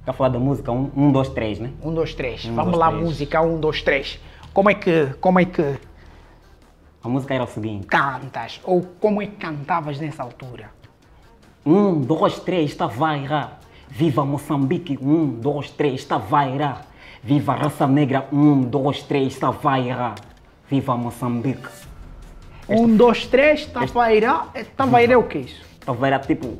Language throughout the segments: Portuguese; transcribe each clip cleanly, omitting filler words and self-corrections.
Tá a falar da música 1, 2, 3, né? 1, 2, 3. 1, Vamos 2, lá, 3. música 1, 2, 3. Como é que A música era o seguinte. cantas? Ou como é que cantavas nessa altura? 1, 2, 3, está vaira. Viva Moçambique, 1, 2, 3, está vaira. Viva a raça negra, 1, 2, 3, está vaira. Viva Moçambique. 1, 2, 3, Tavaira. Tavaira é o que é isso? Está vaira tipo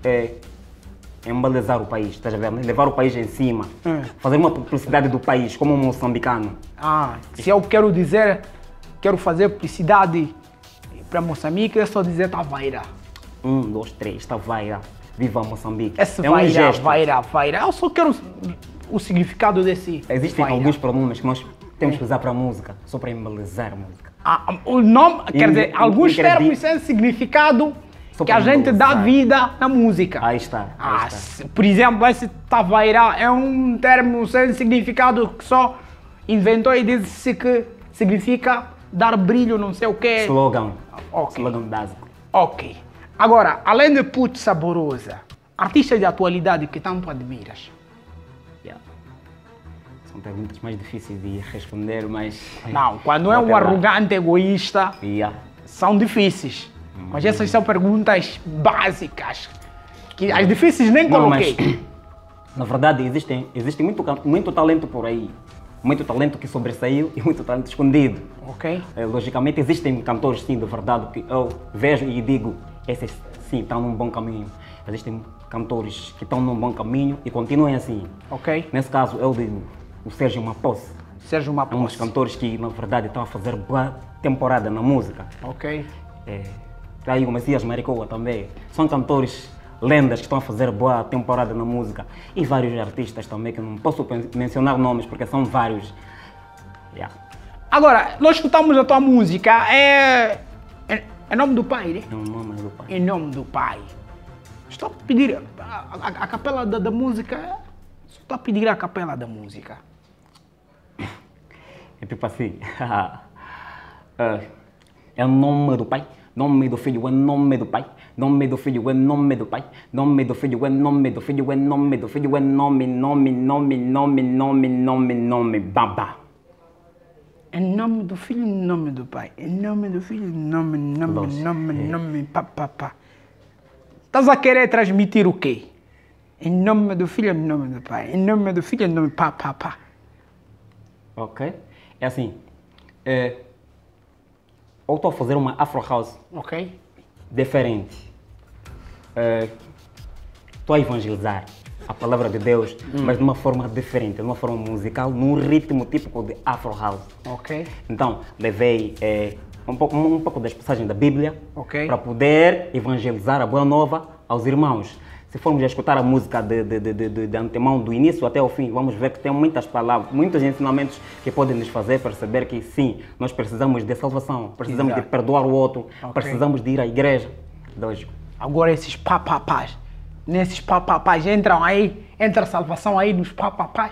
embelezar o país, estás a ver? Levar o país em cima. Fazer uma publicidade do país, como um moçambicano. Se eu quero dizer, quero fazer publicidade para Moçambique, é só dizer Tavaira. 1, 2, 3, está vaira. Viva Moçambique. Esse é um gesto. vaira. Eu só quero o significado desse. Existem vaira. alguns pronomes que nós temos que usar para a música, só para embelezar a música. O nome, quer dizer, alguns termos têm significado Só que a para gente dá embelezar. vida na música. Aí está. Aí está. Por exemplo, esse Tavaira é um termo sem significado que só inventou e disse que significa dar brilho, não sei o quê. Slogan. Ok. Slogan básico. Ok. Agora, além de Put Saborosa, artista de atualidade que tanto admiras? Yeah. São perguntas mais difíceis de responder, mas... Não, quando é Vou um até lá. arrogante egoísta, Yeah. são difíceis. Mas essas são perguntas básicas, que as difíceis nem Não, coloquei. mas, na verdade, existe muito talento por aí. Muito talento que sobressaiu e muito talento escondido. Ok? Logicamente, existem cantores, sim, de verdade, que eu vejo e digo, esses, sim, estão num bom caminho. Existem cantores que estão num bom caminho e continuem assim. Ok? Nesse caso, eu digo o Sérgio Maposse. Sérgio É um dos Maposse. cantores que, na verdade, estão a fazer boa temporada na música. Ok? Tá aí o Messias Maricoa também. São cantores lendas que estão a fazer boa temporada na música. E vários artistas também, que não posso mencionar nomes porque são vários. Yeah. Agora, nós escutamos a tua música, é nome do pai, né? É o nome do pai. Em nome do pai. Estou a pedir a capela da música. Estou a pedir a capela da música. É tipo assim. É o nome do pai, nome do filho, é nome do pai. Nome do filho, é nome do pai. Nome do filho, é nome do filho, é nome do filho, é nome, baba. Em nome do filho, em nome do pai. Em nome do filho, nome, pá. Estás a querer transmitir o quê? Em nome do filho, em nome do pai. Em nome do filho, em nome, pá. Ok? É assim. Eu estou a fazer uma Afro House Ok? diferente. Estou a evangelizar a palavra de Deus, mas de uma forma diferente, de uma forma musical, num ritmo típico de Afro House. Ok? Então, levei um pouco das passagens da Bíblia Ok. para poder evangelizar a boa nova aos irmãos. Se formos a escutar a música de antemão, do início até o fim, vamos ver que tem muitas palavras, muitos ensinamentos que podem nos fazer perceber que sim, nós precisamos de salvação, precisamos Exato. de perdoar o outro, Ok. precisamos de ir à igreja. Lógico. Agora esses papapás. Nesses papapás entram aí, entra a salvação aí nos papapás.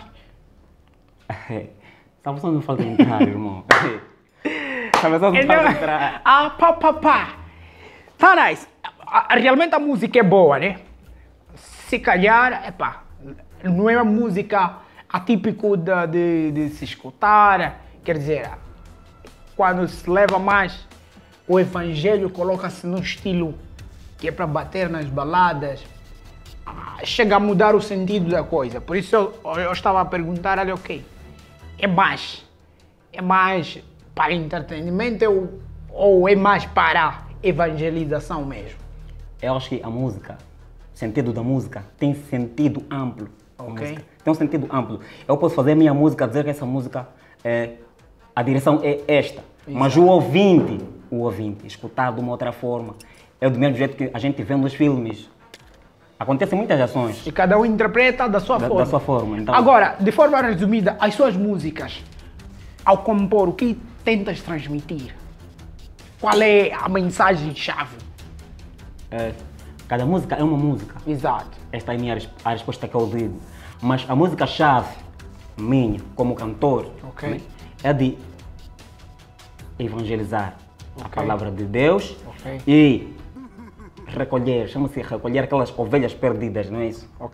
Salvação não falta entrar, irmão. Salvação não falta entrar. Papapá. Tá nice. Realmente a música é boa, né? Se calhar, não é uma música atípico de se escutar. Quer dizer, quando se leva mais o evangelho, coloca-se num estilo que é para bater nas baladas, chega a mudar o sentido da coisa. Por isso eu estava a perguntar, olha, ok, é mais para entretenimento ou é mais para evangelização mesmo? Eu acho que a música, o sentido da música, tem sentido amplo. A Ok. música tem um sentido amplo. Eu posso fazer a minha música, dizer que essa música, a direção é esta. Mas o ouvinte, escutar de uma outra forma, é do mesmo jeito que a gente vê nos filmes. Acontecem muitas ações E cada um interpreta da sua forma. da sua forma. Então, Agora, de forma resumida, as suas músicas, ao compor, o que tentas transmitir? Qual é a mensagem-chave? cada música é uma música. Exato. Esta é a resposta que eu digo. Mas a música-chave minha, como cantor, Ok. né, é de evangelizar a Ok. palavra de Deus Ok. e recolher, chama-se recolher aquelas ovelhas perdidas, não é isso?